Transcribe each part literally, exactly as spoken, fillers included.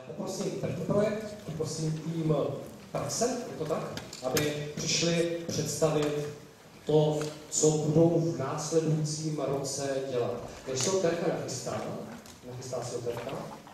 Poprosím první projekt, poprosím tým praxe, je to tak, aby přišli představit to, co budou v následujícím roce dělat. Než se Terka nachystá, nachystá se Terka?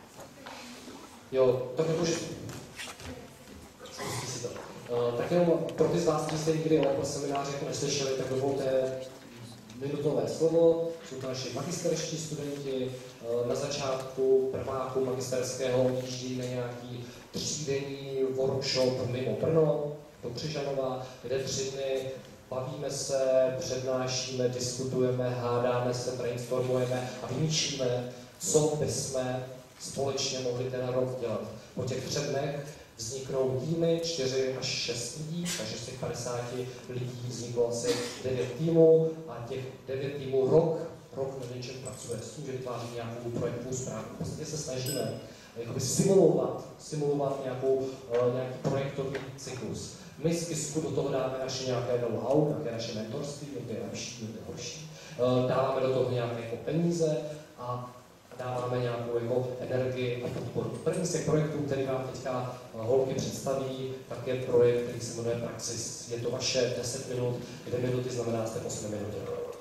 Jo, tak jakože... Si to. Uh, tak jenom pro ty z vás, kteří jste nikdy o semináři jako neslyšeli, tak dovolte minutové slovo. Jsou to naši magisterští studenti. Uh, na začátku prváku magisterského odjíždí na nějaký třídenní workshop mimo Brno, do Křižanova, kde tři dny bavíme se, přednášíme, diskutujeme, hádáme se, brainstormujeme a vymýšlíme, co bychom společně mohli ten rok dělat. Po těch třech dnech vzniknou týmy, čtyři až šest lidí, takže z těch padesáti lidí vzniklo asi devět týmů a těch devět týmů rok, rok na něčem pracuje s tím, že vytváří nějakou projektovou zprávu. V podstatě se snažíme jakoby simulovat, simulovat nějakou, uh, nějaký projektový cyklus. My z KISKu do toho dáme naše nějaké know-how, nějaké naše mentorství, někde je lepší, někde je horší. Uh, dáváme do toho nějaké jako peníze a dáváme nějakou jako energii a podporu. První z těch projektů, který vám teďka holky představí, tak je projekt, který se jmenuje Praxis. Je to vaše deset minut, dvě minuty znamená jste osm minut.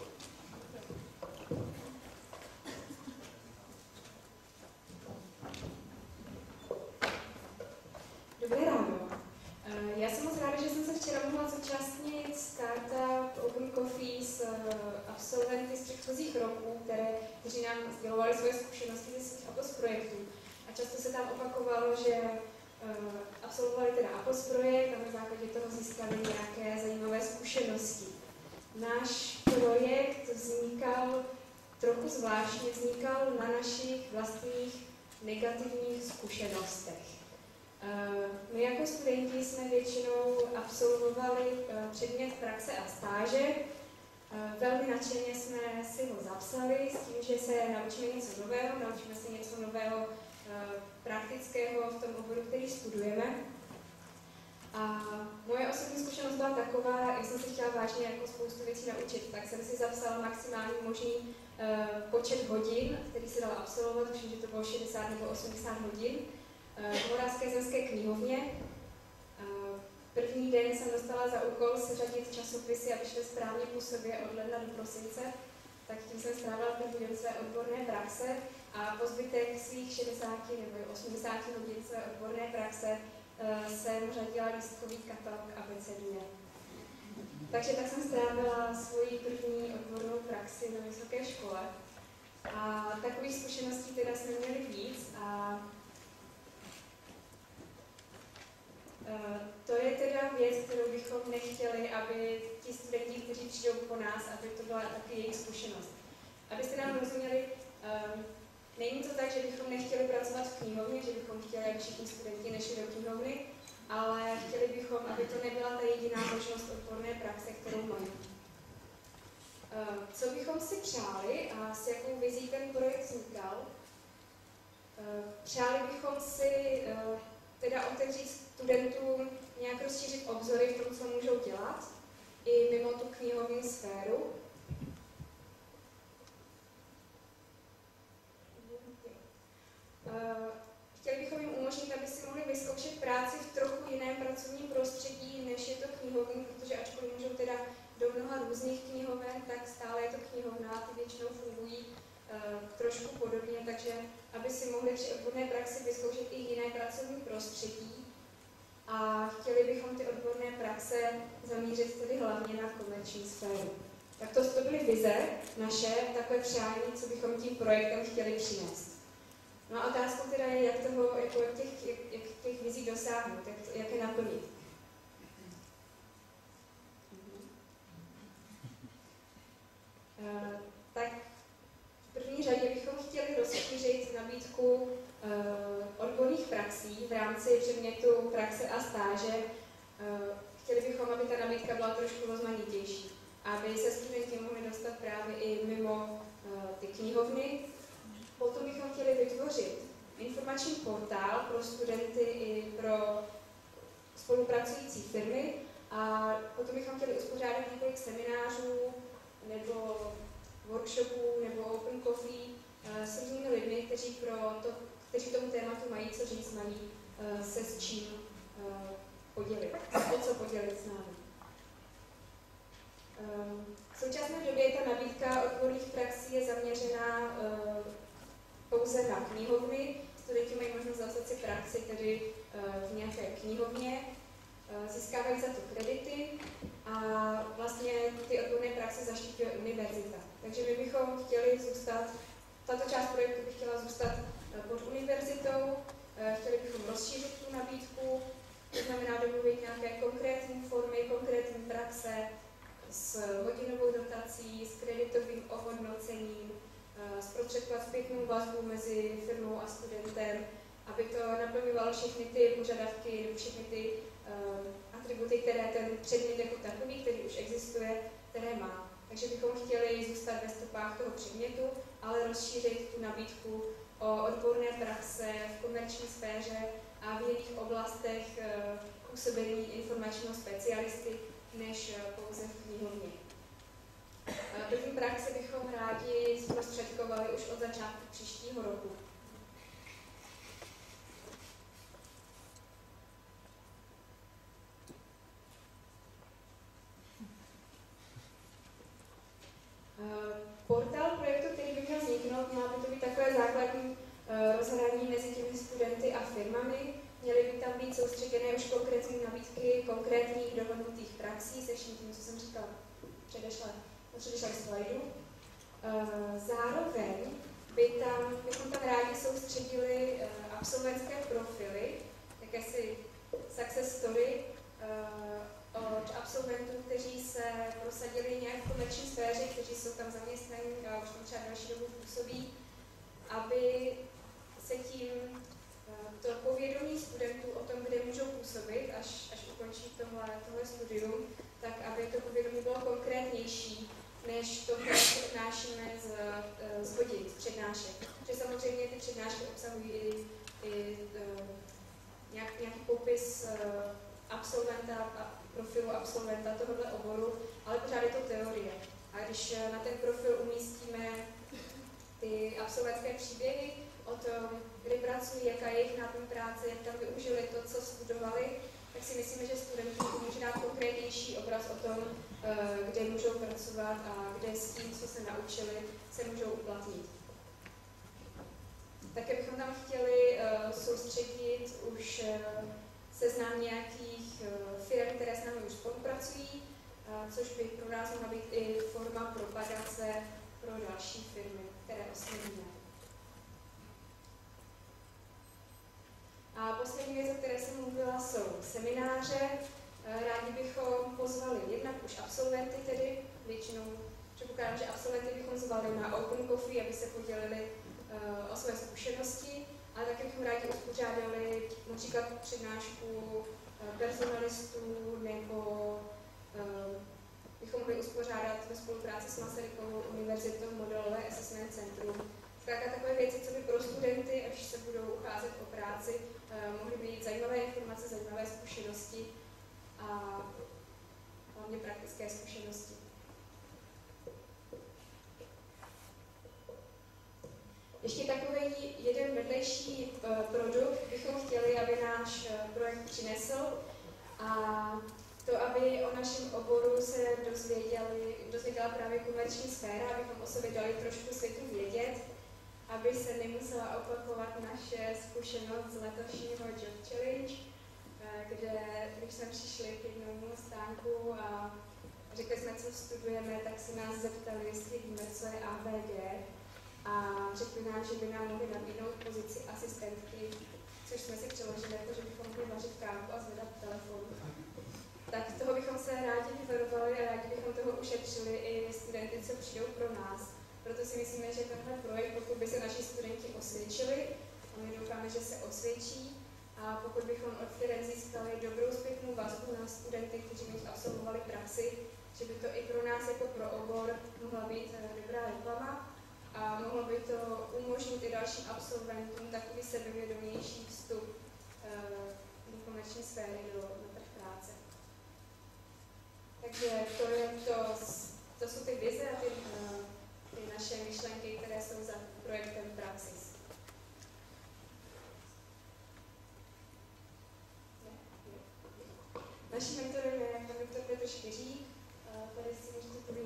Dobré ráno. Já jsem moc ráda, že jsem se včera mohla zúčastnit Startup Open Coffee s absolventy z předchozích roků, které, kteří nám sdělovali svoje zkušenosti ze svých APOS projektů. A často se tam opakovalo, že uh, absolvovali teda APOS projekt a na základě toho získali nějaké zajímavé zkušenosti. Náš projekt vznikal trochu zvláštně, vznikal na našich vlastních negativních zkušenostech. My jako studenti jsme většinou absolvovali předmět praxe a stáže. Velmi nadšeně jsme si ho zapsali s tím, že se naučíme něco nového, naučíme se něco nového praktického v tom oboru, který studujeme. A moje osobní zkušenost byla taková, jak jsem si chtěla vážně jako spoustu věcí naučit, tak jsem si zapsala maximální možný počet hodin, který se dal absolvovat, myslím, že to bylo šedesát nebo osmdesát hodin. V Moravské zemské knihovně. První den jsem dostala za úkol seřadit časopisy, aby šly správně po sobě od ledna do prosince, tak tím jsem strávila první den své odborné praxe a po zbytek svých šedesáti nebo osmdesáti hodin své odborné praxe jsem řadila lístkový katalog abecedně. Takže tak jsem strávila svoji první odbornou praxi na vysoké škole. A takových zkušeností teda jsme měli víc a to je teda věc, kterou bychom nechtěli, aby ti studenti, kteří přijdou po nás, aby to byla taky jejich zkušenost. Abyste nám rozuměli, není to tak, že bychom nechtěli pracovat v knihovně, že bychom chtěli, aby všichni studenti nešli do knihovny, ale chtěli bychom, aby to nebyla ta jediná možnost odborné praxe, kterou mají. Co bychom si přáli a s jakou vizí ten projekt vznikal? Přáli bychom si teda otevřít studentům nějak rozšířit obzory v tom, co můžou dělat, i mimo tu knihovní sféru. Chtěli bychom jim umožnit, aby si mohli vyzkoušet práci v trochu jiném pracovním prostředí, než je to knihovní, protože ačkoliv můžou teda do mnoha různých knihoven, tak stále je to knihovna, ty většinou fungují uh, trošku podobně, takže aby si mohli při odborné praxi vyzkoušet i jiné pracovní prostředí. A chtěli bychom ty odborné praxe zamířit tedy hlavně na komerční sféru. Tak to, to byly vize naše, takové přání, co bychom tím projektem chtěli přinést. No a otázkou teda je, jak, toho, jako jak, těch, jak, jak těch vizí dosáhnout, jak, jak je naplnit. Uh, tak v první řadě bychom chtěli rozšířit nabídku uh, odborných praxí v rámci předmětu praxe a stáže. Uh, chtěli bychom, aby ta nabídka byla trošku rozmanitější, aby se studenti mohli dostat právě i mimo uh, ty knihovny. Potom bychom chtěli vytvořit informační portál pro studenty i pro spolupracující firmy a potom bychom chtěli uspořádat několik seminářů nebo workshopů nebo open coffee s různými lidmi, kteří, pro to, kteří tomu tématu mají co říct, mají se s čím podělit, o co podělit s námi. V současné době ta nabídka odborných praxí je zaměřená pouze na knihovny. Studenti mají možnost zapsat si praxi tedy v nějaké knihovně, získávají za to kredity a vlastně ty odborné praxe zaštiťuje univerzita. Takže my bychom chtěli zůstat, tato část projektu by chtěla zůstat pod univerzitou, chtěli bychom rozšířit tu nabídku, to znamená domluvit nějaké konkrétní formy, konkrétní praxe s hodinovou dotací, s kreditovým ohodnocením, zprostředkovat zpětnou vazbu mezi firmou a studentem, aby to naplňovalo všechny ty požadavky, všechny ty uh, atributy, které ten předmět jako takový, který už existuje, které má. Takže bychom chtěli zůstat ve stopách toho předmětu, ale rozšířit tu nabídku o odborné praxe v komerční sféře a v jiných oblastech uh, působení informačního specialisty, než uh, pouze v knihovně. První praxi bychom rádi zprostředkovali už od začátku příštího roku. Portál projektu, který by měl vzniknout, měla by to být takové základní rozhraní mezi těmi studenty a firmami. Měly by tam být soustředěné už konkrétní nabídky konkrétních dohodnutých praxí, se vším tím, co jsem říkala předešle. předešlém slajdu. Zároveň by tam, bychom tam rádi soustředili absolventské profily, jakési success story od absolventů, kteří se prosadili nějak v komerční sféře, kteří jsou tam zaměstnaní a už tam třeba další dobu působí, aby se tím to povědomí studentů o tom, kde můžou působit, až, až ukončí tohle, tohle studium, tak aby to povědomí bylo konkrétnější, než to, co odnášíme z, z hodin, z přednášek. Protože samozřejmě ty přednášky obsahují i, i nějak, nějaký popis absolventa, profilu absolventa tohoto oboru, ale pořád je to teorie. A když na ten profil umístíme ty absolventské příběhy o tom, kde pracují, jaká je jejich náplň práce, jak tam využili to, co studovali, tak si myslíme, že studentům může dát konkrétnější obraz o tom, kde můžou pracovat a kde s tím, co se naučili, se můžou uplatnit. Také bychom tam chtěli soustředit už seznam nějakých firm, které s námi už spolupracují, což by pro nás mohla být i forma propagace pro další firmy, které oslovíme. A poslední věc, o které jsem mluvila, jsou semináře. Rádi bychom pozvali jednak už absolventy, tedy většinou předpokládám, že absolventy bychom zvali na Open Coffee, aby se podělili uh, o své zkušenosti, ale také bychom rádi uspořádali například přednášku uh, personalistů, nebo uh, bychom mohli uspořádat ve spolupráci s Masarykovou univerzitou modelové assessment centrum. Zkrátka takové věci, co by pro studenty, až se budou ucházet o práci, uh, mohly být zajímavé informace, zajímavé zkušenosti a hlavně praktické zkušenosti. Ještě takový jeden vedlejší uh, produkt bychom chtěli, aby náš uh, projekt přinesl, a to, aby o našem oboru se dozvěděli, dozvěděla právě komerční sféra, abychom o sobě dali trošku světu vědět, aby se nemusela opakovat naše zkušenost z letošního Job Challenge, kde, když jsme přišli k jednomu stánku a řekli jsme, co studujeme, tak se nás zeptali, jestli víme, co je A V G, a řekli nám, že by nám mohli nabídnout pozici asistentky, což jsme si přeložili jako, že bychom mohli vařit kávu a zvedat telefon. Tak toho bychom se rádi vyvarovali a rádi bychom toho ušetřili i studenty, co přijdou pro nás. Proto si myslíme, že tenhle projekt, pokud by se naši studenti osvědčili, a my doufáme, že se osvědčí, a pokud bychom od firem získali dobrou zpětnou vazbu na studenty, kteří by absolvovali praxi, že by to i pro nás jako pro obor mohla být dobrá reklama a mohlo by to umožnit i dalším absolventům takový sebevědomější vstup do komerční sféry, do, do trh práce. Takže to, je to, to jsou ty vize a ty, ty naše myšlenky, které jsou za projektem Praxis. naším mentorem je pan doktor Petr Škeřík. Tady si můžete podívat